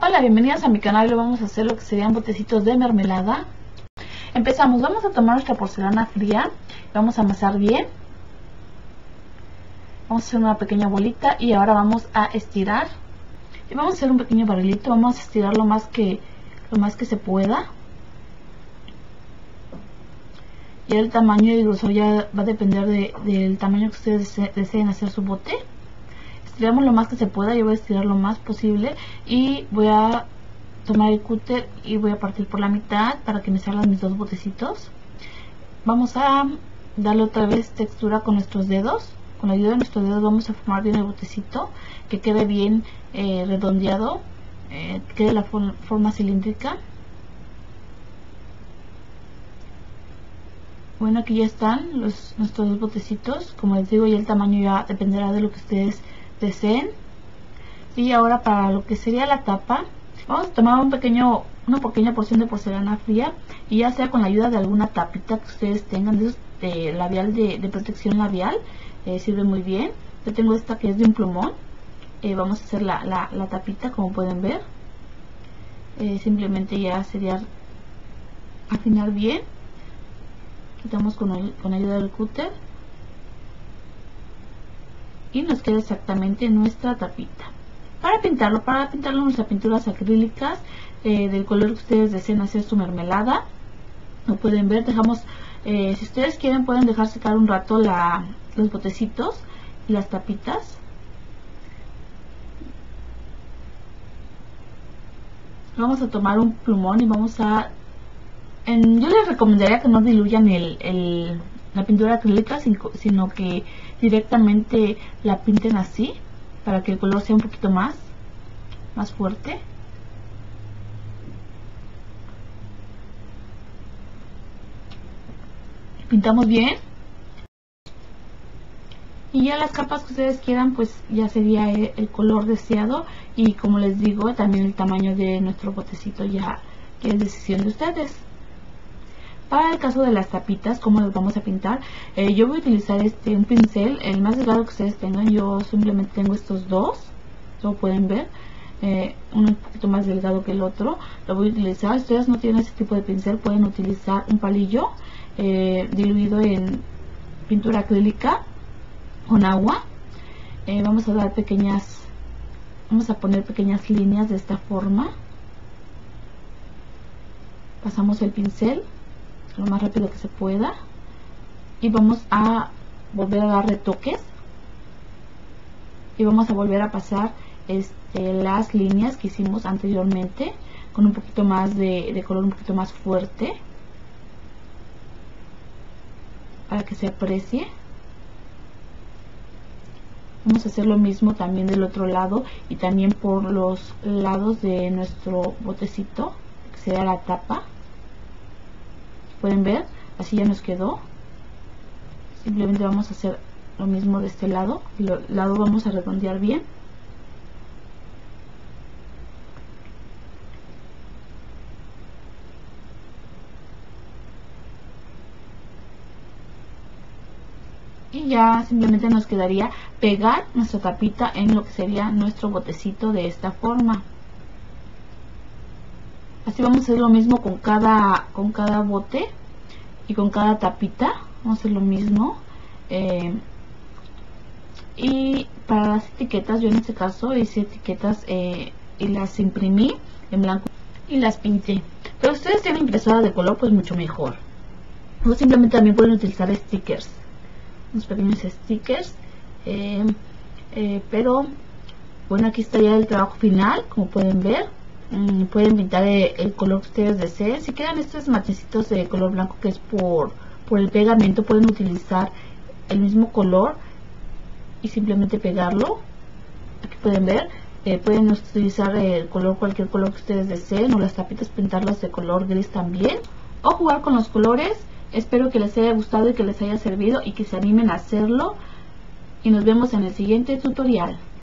Hola, bienvenidos a mi canal. Hoy vamos a hacer lo que serían botecitos de mermelada. Empezamos, vamos a tomar nuestra porcelana fría, vamos a amasar bien, vamos a hacer una pequeña bolita y ahora vamos a estirar y vamos a hacer un pequeño barrilito. Vamos a estirar lo más que se pueda, y el tamaño y el grosor ya va a depender del tamaño que ustedes deseen hacer su bote. Estiramos lo más que se pueda. Yo voy a estirar lo más posible y voy a tomar el cúter y voy a partir por la mitad para que me salgan mis dos botecitos. Vamos a darle otra vez textura con nuestros dedos. Con la ayuda de nuestros dedos vamos a formar bien el botecito, que quede bien redondeado, quede la forma cilíndrica. Bueno, aquí ya están nuestros dos botecitos. Como les digo, ya el tamaño ya dependerá de lo que ustedes deseen. Y ahora, para lo que sería la tapa, vamos a tomar una pequeña porción de porcelana fría, y ya sea con la ayuda de alguna tapita que ustedes tengan, de labial de protección labial, sirve muy bien. Yo tengo esta que es de un plumón. Vamos a hacer la tapita, como pueden ver. Simplemente ya sería afinar bien. Quitamos con ayuda del cúter y nos queda exactamente nuestra tapita. Para pintarlo nuestras pinturas acrílicas del color que ustedes deseen hacer su mermelada. Lo pueden ver, dejamos, si ustedes quieren pueden dejar secar un rato los botecitos y las tapitas. Vamos a tomar un plumón y vamos a... yo les recomendaría que no diluyan la pintura acrílica, sino que directamente la pinten así, para que el color sea un poquito más fuerte. Pintamos bien y ya las capas que ustedes quieran, pues ya sería el color deseado, y como les digo, también el tamaño de nuestro botecito ya que es decisión de ustedes. Para el caso de las tapitas, ¿cómo las vamos a pintar? Yo voy a utilizar un pincel, el más delgado que ustedes tengan. Yo simplemente tengo estos dos, como pueden ver, uno un poquito más delgado que el otro. Lo voy a utilizar. Si ustedes no tienen ese tipo de pincel, pueden utilizar un palillo diluido en pintura acrílica con agua. Vamos a poner pequeñas líneas de esta forma. Pasamos el pincel lo más rápido que se pueda y vamos a volver a dar retoques y vamos a volver a pasar las líneas que hicimos anteriormente con un poquito más de color un poquito más fuerte, para que se aprecie. Vamos a hacer lo mismo también del otro lado y también por los lados de nuestro botecito, que será la tapa. Pueden ver, así ya nos quedó. Simplemente vamos a hacer lo mismo de este lado. El lado vamos a redondear bien. Y ya simplemente nos quedaría pegar nuestra tapita en lo que sería nuestro botecito de esta forma. Así vamos a hacer lo mismo con cada bote y con cada tapita. Vamos a hacer lo mismo. Y para las etiquetas, yo en este caso hice etiquetas y las imprimí en blanco y las pinté. Pero ustedes tienen impresora de color, pues mucho mejor. O simplemente también pueden utilizar stickers, unos pequeños stickers. Pero bueno, aquí está ya el trabajo final, como pueden ver. Pueden pintar el color que ustedes deseen. Si quedan estos matecitos de color blanco, que es por el pegamento, pueden utilizar el mismo color y simplemente pegarlo. Aquí pueden ver, pueden utilizar cualquier color que ustedes deseen, o las tapitas pintarlas de color gris también, o jugar con los colores. Espero que les haya gustado y que les haya servido y que se animen a hacerlo, y nos vemos en el siguiente tutorial.